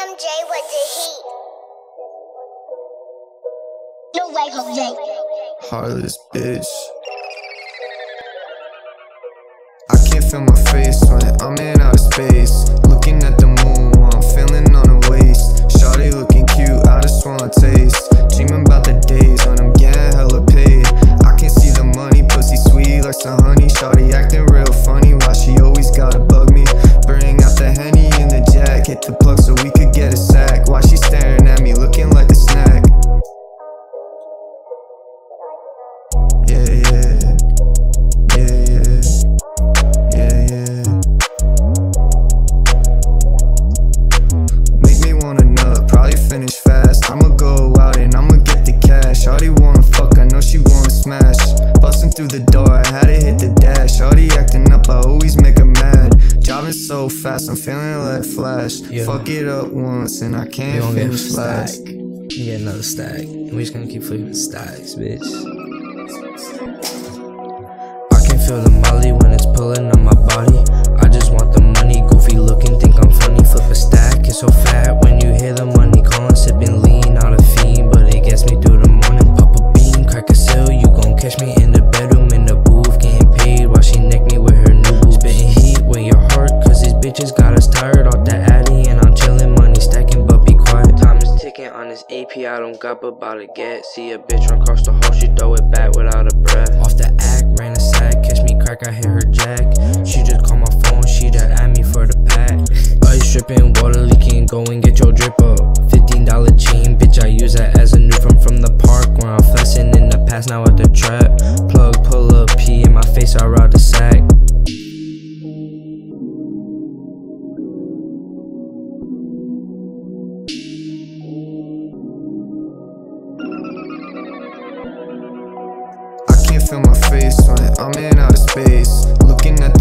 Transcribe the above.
MJ with the heat. No way, Jose. Heartless bitch. I can't feel my face when I'm in outer space. Looking at the moon while I'm feeling on her waist. Shawty looking cute, I just wanna taste. Dreaming about the days when I'm getting hella paid. I can see the money, pussy sweet like some honey. Shawty acting real funny, why she always gotta bug me. Bring out the Henny in the jack, hit the plug so we could get a sack. Why she staring at me looking like a snack? Yeah, yeah, yeah, yeah, yeah, yeah. Make me wanna nut, probably finish fast. I'ma go out and I'ma get the cash. Shawty wanna fuck, I know she wanna smash. Bustin' through the door, I had to hit the dash. Shawty acting up, I always make her mad. Driving so fast, I'm feeling like Flash. Yeah. Fuck it up once and I can't finish last. You get another stack, and we just gonna keep flipping stacks, bitch. I can feel the molly when it's pulling on my body. I just want the money, goofy looking, think I'm funny. Flip a stack, it's so fat when you hear the money calling. Sipping lean, not a fiend, but it gets me through the morning. Pop a bean, crack a seal, you gon' catch me in the bedroom, in the booth, getting paid while she neck me with her new boo. Spitting heat with your heart, cause these bitches got us tired off the addy. And I'm chilling, money stacking, but be quiet. Time is ticking on this AP, I don't got but about to get. See a bitch run across the hole, she throw it back without a breath. Off the act, ran a sack, catch me crack, I hit her jack. She just called my phone, she just add me for the pack. Ice dripping, water leaking, go and get your drip up. $15 chain, bitch, I use that as a new from the park. When I'm flexing in the past, now at the trap. Plug, pull up, pee in my face, I ride the sack. I can't feel my face when I'm in outer space. Looking at